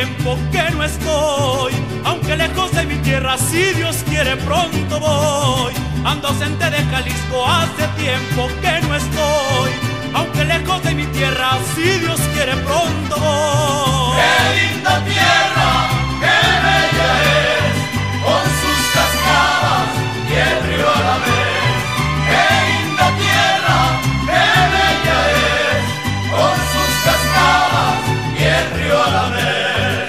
tiempo que no estoy, aunque lejos de mi tierra, si Dios quiere pronto voy. Ando ausente de Jalisco, hace tiempo que no estoy, aunque lejos de mi tierra, si Dios quiere pronto voy. ¡Qué linda tierra, qué bella es, con sus cascadas y el río a la vez! ¡Qué linda tierra, qué bella es, con sus cascadas y el río a la vez!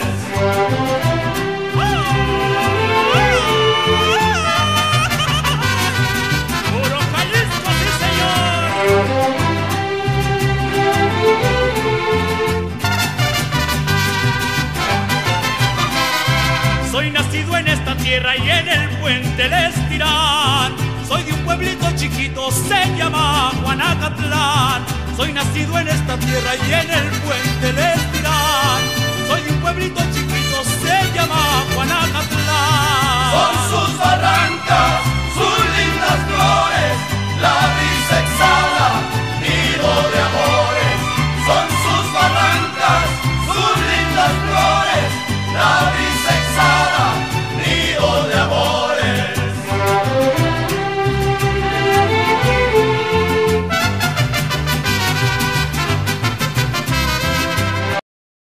¡Puro Jalisco, sí señor! Soy nacido en esta tierra y en el puente El Estirán. Soy de un pueblito chiquito, se llama Juanacatlán. Soy nacido en esta tierra y en el puente El Estirán. Soy de un pueblito chiquito, se llama Juanacatlán.